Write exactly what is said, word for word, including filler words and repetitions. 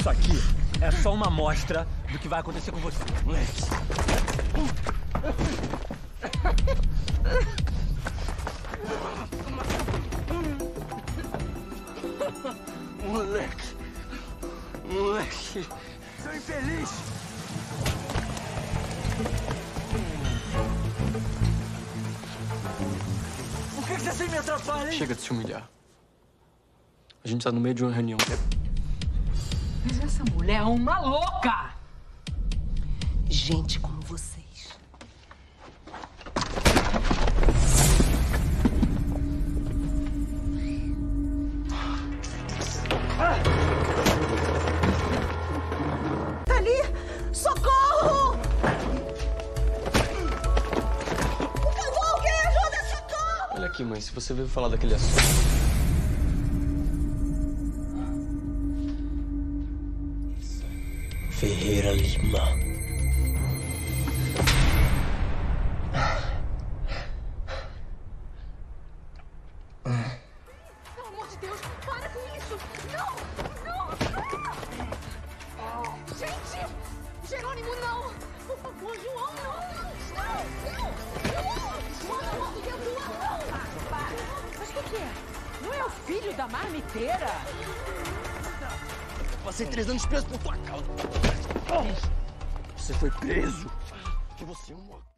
Isso aqui é só uma amostra do que vai acontecer com você, moleque. Moleque. Moleque. Seu infeliz. Por que você assim me atrapalha, hein? Chega de se humilhar. A gente tá no meio de uma reunião. Mas essa mulher é uma louca! Gente como vocês. Ali! Socorro! Por favor, alguém ajuda! Socorro! Olha aqui, mãe, se você veio falar daquele assunto... Ferreira Lima. Pelo amor de Deus, para com isso! Não! Não! Gente! Jerônimo, não! Por favor, João, não! Não! Não! Não! Pelo amor de Deus, João, não! Para! Mas o que, que é? Não é o filho da marmiteira? Passei três anos preso por tua causa. Você foi preso porque você é um